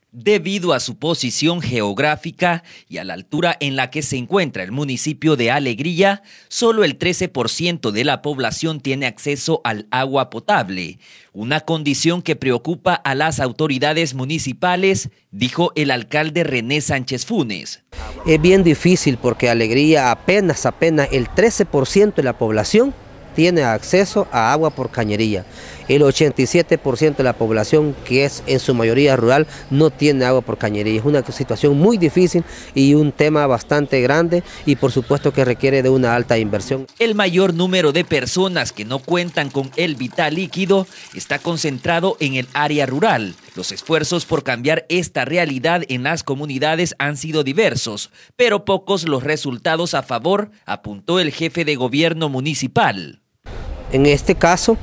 Debido a su posición geográfica y a la altura en la que se encuentra el municipio de Alegría, solo el 13% de la población tiene acceso al agua potable, una condición que preocupa a las autoridades municipales, dijo el alcalde René Sánchez Funes. Es bien difícil porque Alegría apenas el 13% de la población tiene acceso a agua por cañería. El 87% de la población, que es en su mayoría rural, no tiene agua por cañería. Es una situación muy difícil y un tema bastante grande y por supuesto que requiere de una alta inversión. El mayor número de personas que no cuentan con el vital líquido está concentrado en el área rural. Los esfuerzos por cambiar esta realidad en las comunidades han sido diversos, pero pocos los resultados a favor, apuntó el jefe de gobierno municipal. En este caso,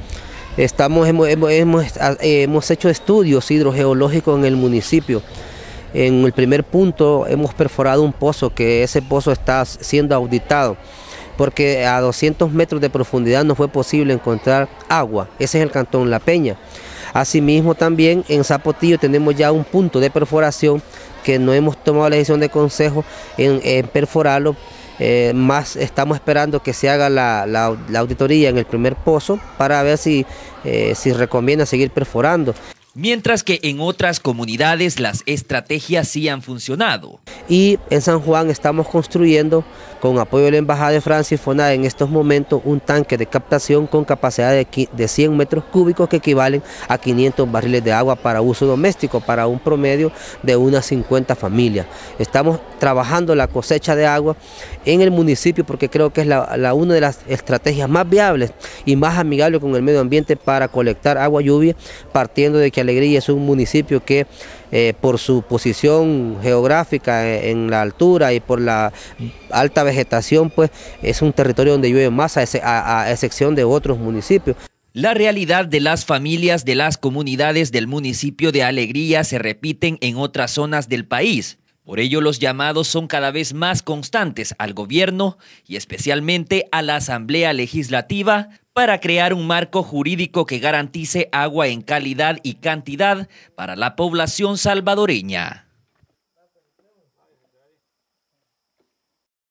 hemos hecho estudios hidrogeológicos en el municipio. En el primer punto hemos perforado un pozo, que ese pozo está siendo auditado, porque a 200 metros de profundidad no fue posible encontrar agua. Ese es el cantón La Peña. Asimismo también en Zapotillo tenemos ya un punto de perforación que no hemos tomado la decisión de consejo en perforarlo. Más estamos esperando que se haga la auditoría en el primer pozo para ver si recomienda seguir perforando. Mientras que en otras comunidades las estrategias sí han funcionado. Y en San Juan estamos construyendo, con apoyo de la Embajada de Francia y FONADE en estos momentos, un tanque de captación con capacidad de 100 metros cúbicos que equivalen a 500 barriles de agua para uso doméstico, para un promedio de unas 50 familias. Estamos trabajando la cosecha de agua en el municipio porque creo que es una de las estrategias más viables y más amigables con el medio ambiente para colectar agua lluvia, partiendo de que Alegría es un municipio que por su posición geográfica en la altura y por la alta vegetación, pues es un territorio donde llueve más a excepción de otros municipios. La realidad de las familias de las comunidades del municipio de Alegría se repiten en otras zonas del país. Por ello, los llamados son cada vez más constantes al gobierno y especialmente a la Asamblea Legislativa para crear un marco jurídico que garantice agua en calidad y cantidad para la población salvadoreña.